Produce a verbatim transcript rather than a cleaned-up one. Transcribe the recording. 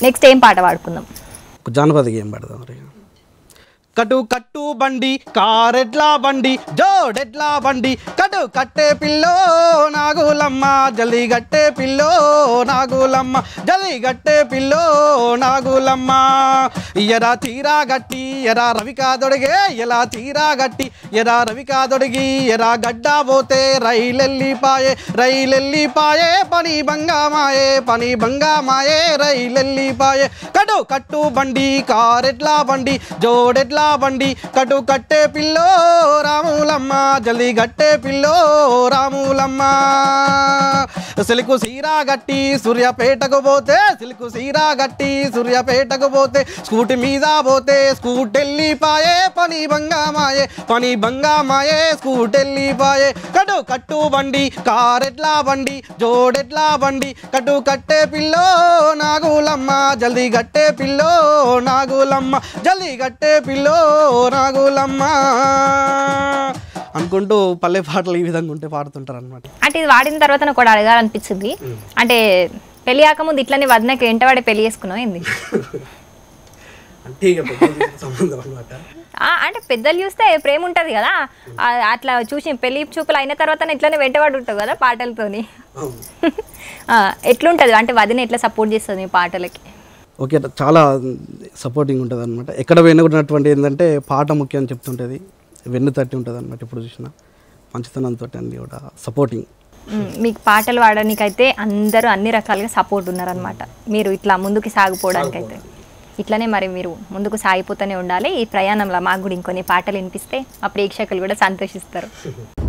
Next ఏం పాట పాడుకుందాం? జానపద గేమ్ పాడదాం. కటు కట్టు బండి కారెడ్లా బండి జోడెడ్లా బండి కటు కట్టే పిల్లో నాగులమ్మ జల్లి గట్టే పిల్లో నాగులమ్మ జల్లి గట్టే పిల్లో నాగులమ్మ ఎరా తీరా గట్టి ఎరా రవి కాదొడిగే ఎలా తీరా గట్టి ఎరా రవి కాదొడిగి ఎరా గడ్డా పోతే రైలెల్లిపాయే రైలెల్లిపాయే పని బంగామాయే పని బంగామాయే రైలెల్లిపాయే కటు కట్టు బండి కారెడ్లా బండి జోడెడ్లా బండి కటు కట్టే పిల్లో రాములమ్మ జల్ది గట్టే పిల్లో రాములమ్మ సిలుకు సీరా గట్టి సూర్యాపేటకు పోతే సిలుకు సీరా గట్టి సూర్యాపేటకు పోతే స్కూటీ మీద పోతే స్కూటెల్లిపాయే పని బంగామాయే పని బంగామాయే స్కూటెల్లిపాయే కటు కట్టు బండి కారెడ్లా బండి జోడెడ్లా బండి కటు కట్టే పిల్లో నాగులమ్మ జల్ది గట్టే పిల్లో నాగులమ్మ జల్ది గట్టే పిల్లో నాగులమ్మ అనుకుంటూ పల్లె పాటలు ఈ విధంగా ఉంటే పాడుతుంటారు అనమాట. అంటే ఇది వాడిన తర్వాత నాకు కూడా అడగాలనిపించింది, అంటే పెళ్లి కాకముందు ఇట్లనే వదినకి వెంటవాడే పెళ్లి చేసుకున్నావు ఏంది? అంటే సంబంధం అనమాట. అంటే పెద్దలు చూస్తే ప్రేమ ఉంటుంది కదా, అట్లా చూసి పెళ్లి చూపులు అయిన తర్వాత ఇట్లనే వెంటవాడు ఉంటావు కదా పాటలతోని. ఎట్లుంటుంది అంటే వదిన ఎట్లా సపోర్ట్ చేస్తుంది మీ పాటలకి? ఓకే, చాలా సపోర్టింగ్ ఉంటుంది అనమాట. ఎక్కడ వెనుకున్నటువంటి ఏంటంటే పాట ముఖ్యం అని చెప్తుంటుంది, వెన్ను తట్టి ఉంటుంది అనమాట. ఇప్పుడు చూసిన మంచితనంతో అన్ని కూడా సపోర్టింగ్. మీకు పాటలు పాడడానికైతే అందరూ అన్ని రకాలుగా సపోర్ట్ ఉన్నారనమాట. మీరు ఇట్లా ముందుకు సాగిపోవడానికైతే ఇట్లనే మరి మీరు ముందుకు సాగిపోతూనే ఉండాలి. ఈ ప్రయాణంలో మాకు కూడా ఇంకొన్ని పాటలు వినిపిస్తే మా ప్రేక్షకులు కూడా సంతోషిస్తారు.